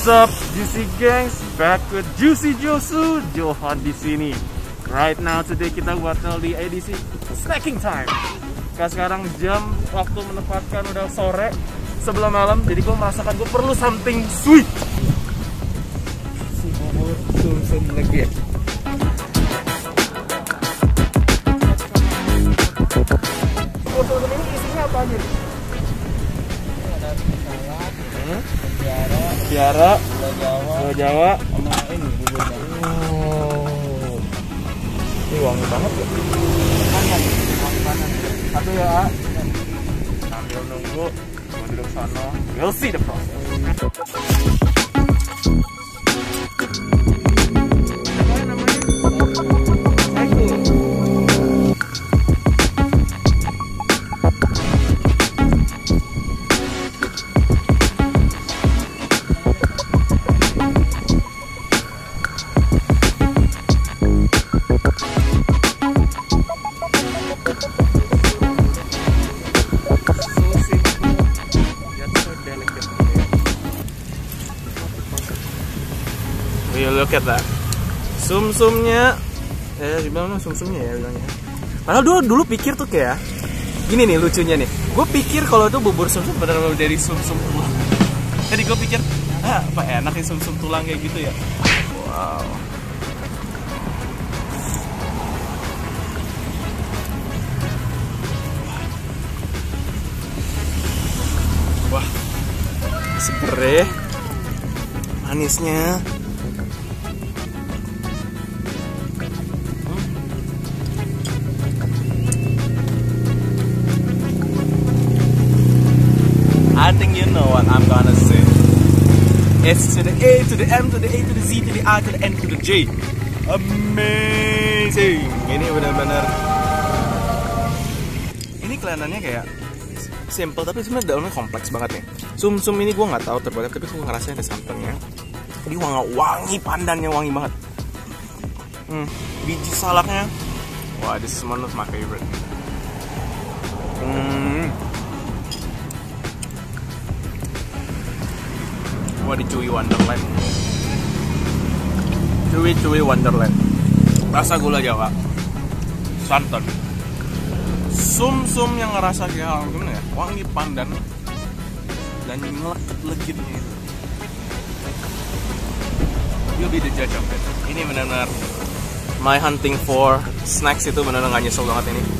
What's up, Juicy Gangs? Back with Juicy Josu, Johan di sini. Right now, today kita battle di edisi snacking time. Sekarang jam waktu menempatkan udah sore sebelum malam, jadi gue merasakan gue perlu something sweet. Si bubur sum-sum legit. Bubur sum ini isinya apa aja? Tiara, gula Jawa, sama ini buburnya. Oh, ini wangi banget ya. Wangi banget. Satu ya. Sambil nunggu, mau duduk sana. We'll see the process. Look at that. Sum-sumnya dibilang sum-sumnya ya bilangnya. Padahal dulu pikir tuh kayak gini nih lucunya nih. Gue pikir kalau itu bubur sum-sum benar-benar dari sum-sum tulang. Jadi gue pikir, apa enak ya sum-sum tulang kayak gitu ya. Wow. Wah. Seger, manisnya. I think you know what I'm gonna say. S to the A to the M to the A to the Z to the I to the N to the J. Amazing. Ini benar-benar. Ini kelihatannya kayak simple tapi sebenarnya dalamnya kompleks banget nih. Sum-sum ini gue nggak tahu terbatas tapi gue ngerasain ada santannya. Jadi wangi pandannya wangi banget. Biji salaknya. Wah, this is one of my favorite. Wah, di Chewy Wonderland. Chewy Wonderland. Rasa gula Jawa, santan, sum-sum yang ngerasa kayak gimana ya, wangi pandan dan legitnya itu. You'll be the judge of it. Ini benar-benar my hunting for snacks itu benar-benar nggak nyesel banget ini.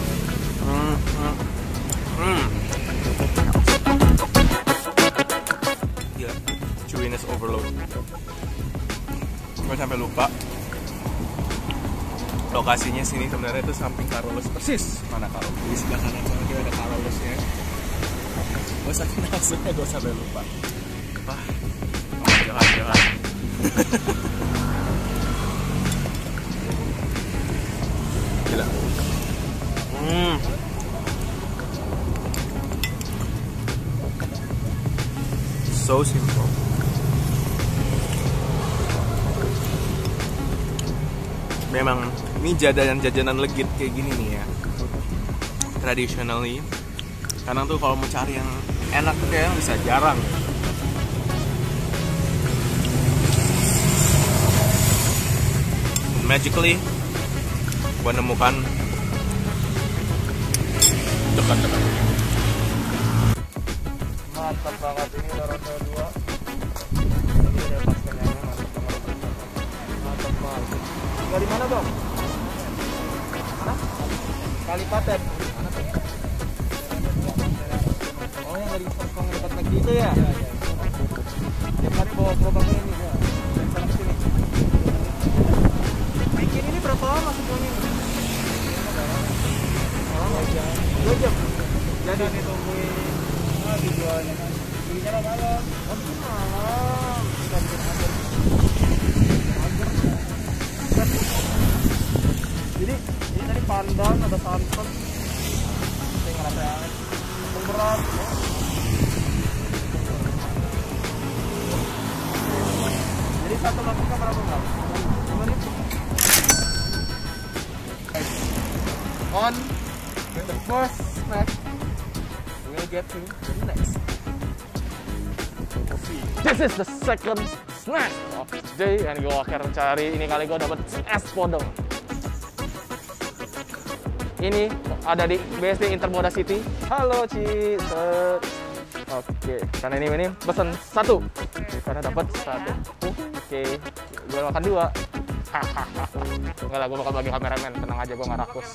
Chewiness overload. Gue sampai lupa lokasinya sini sebenarnya itu samping Carolus persis. Mana Carolus? Di sebelah kanan sana kita ada Carolusnya. Gue saking nafsunya gue sampai lupa. Wah, jalan. Gila. So simple. Memang ini jajanan legit kayak gini nih ya. Traditionally, kadang tuh kalau mau cari yang enak tuh kayak bisa jarang. Magically, gue nemukan dekat-dekat. Mantap banget ini udah ronde 2. Ini udah pas kenyangnya, mantap banget. Tinggal di mana Bang? Mana? Kalipaten. Oh yang dari Serpong dekat negeri itu ya? Tiap hari bawa gerobaknya ini ya? Dari sana ke sini. Bikin ini berapa lama semuanya? 2 jam. Jadi ditungguin dijualnya belinya malam. Oh malam kita bikin agar. Jadi ini tadi pandan ada santan. Saya ngerasa berat. Jadi satu mangkoknya berapa Bang? 5.000. On with the first snack, we'll get to the next. This is the second snack of the day, and gue akan cari ini kali gue dapet es podong. Ini ada di BSD Intermoda City. Halo Ci. Oke, karena ini pesen satu, karena dapat satu. Oke, gue makan dua. Enggak lah, gue bakal bagi kameramen. Tenang aja, gue nggak rakus.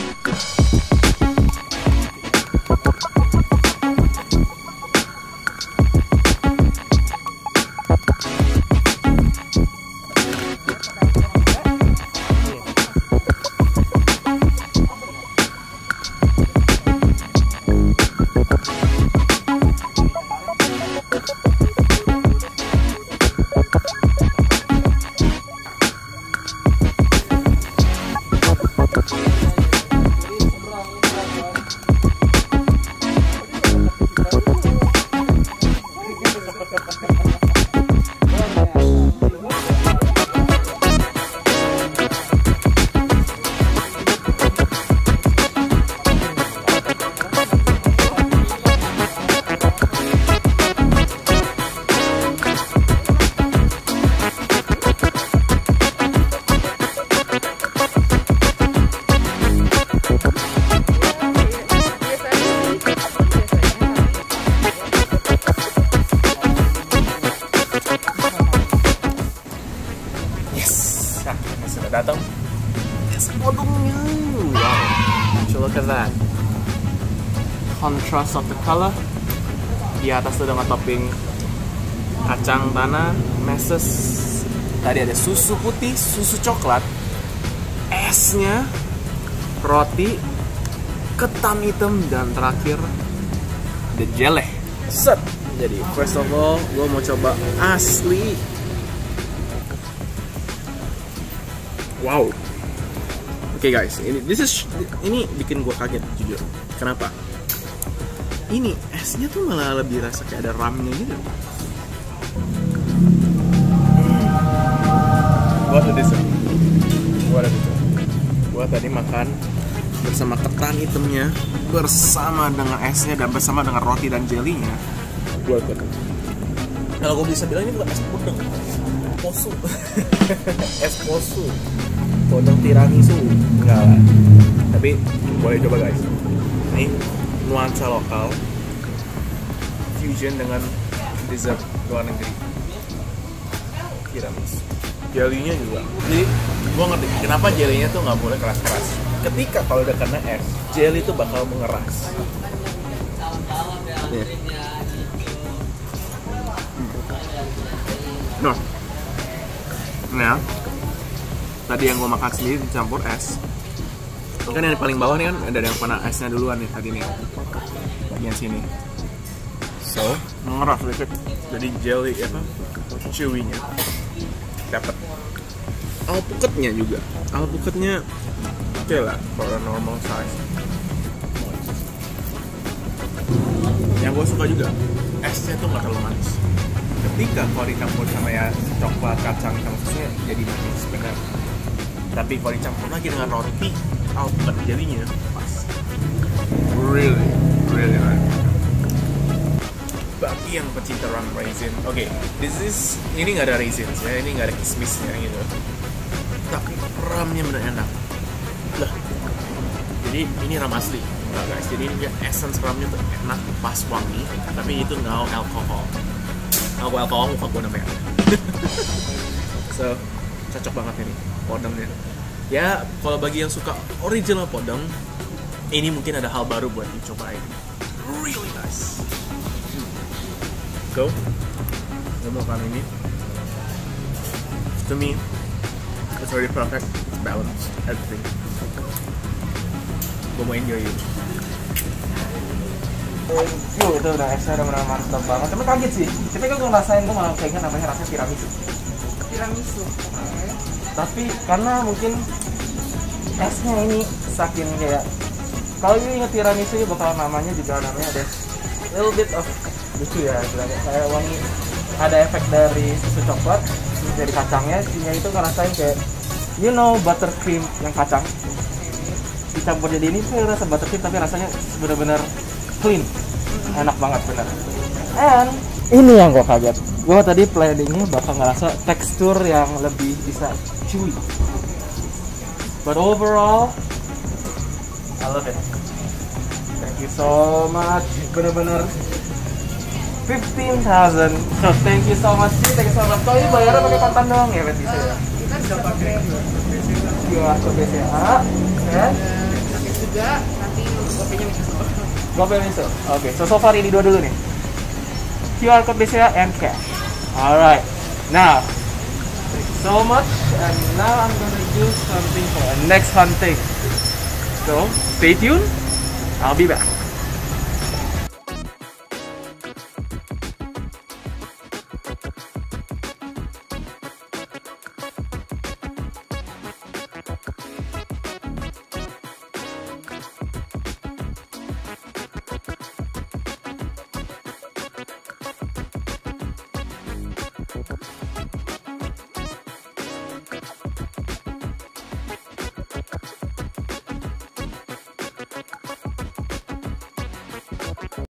Datang es podongnya. Wow, look at that contrast of the color. Di atas tuh dengan topping kacang tanah, meses. Tadi ada susu putih, susu coklat, esnya, roti, ketan hitam, dan terakhir the jelly. Set. Jadi first of all, gue mau coba asli. Wow. Oke guys, ini bikin gue kaget jujur. Kenapa? Ini esnya tuh malah lebih rasa kayak ada ramnya gitu. Gua tadi makan bersama ketan hitamnya, bersama dengan esnya, dan bersama dengan roti dan jelinya. Kalau gue bisa bilang ini bukan es podong, posu. Es posu, podong tiramisu, enggak lah. Tapi boleh coba guys. Ini nuansa lokal, fusion dengan dessert luar negeri. Tiramisu, jelinya juga. Jadi gue ngerti kenapa jelinya tuh nggak boleh keras-keras. Ketika kalau udah kena es, jelly tuh bakal mengeras. Nah, nah, tadi yang gue makan sendiri dicampur es. Kan yang paling bawah nih kan ada yang kena esnya duluan nih tadi nih, bagian sini. So, mengeras sedikit. Jadi jelly apa? Chewy-nya dapat. Alpukatnya juga. Alpukatnya oke lah, for a normal size. Yang gue suka juga, esnya tuh nggak terlalu manis. Ketika kalau dicampur sama ya coklat, kacang, sama susunya jadi manis benar. Tapi kalau dicampur lagi dengan roti, alpukat jadinya pas. Really nice. Bagi yang pecinta rum raisin, oke, ini nggak ada raisins ya, ini nggak ada kismisnya gitu. Tapi rumnya benar enak. Lah, jadi ini rum asli, nah, guys. Jadi ini essence rumnya tuh enak, pas wangi, tapi itu nggak alkohol. Alkohol muka gue namanya. So, cocok banget ini podongnya. Ya, kalau bagi yang suka original podong, ini mungkin ada hal baru buat dicobain. Really nice. So, gue mau makan ini. To me, it's very perfect, it's balanced, everything. Gue mau enjoy it. Itu udah esnya udah benar mantap banget. Tapi kaget sih. Tapi gue ngerasain, gue malah kayaknya namanya rasanya tiramisu. Tiramisu. Tapi karena mungkin esnya ini saking kayak, kalau ini inget tiramisu bakal namanya juga namanya ada little bit of lucu ya, kayak wangi, ada efek dari susu coklat, dari kacangnya, isinya itu ngerasain kayak buttercream yang kacang dicampur jadi ini tuh rasa buttercream tapi rasanya benar-benar clean, enak banget bener. And Ini yang gue kaget. Gue tadi planningnya bakal ngerasa tekstur yang lebih bisa chewy. But overall, I love it. Thank you so much. Bener-bener 15,000. So thank you so much. Thank you so much. Kok ini bayarnya pakai kontan doang ya, Bet? Bisa ya? Kita bisa pakai QR code BCA. Ya. juga nanti GoPay-nya bisa. GoPay bisa. Oke, so far ini dua dulu nih. QR code BCA and cash. Alright. Now, thank you so much. And now I'm gonna do something for our next hunting. So stay tuned. I'll be back.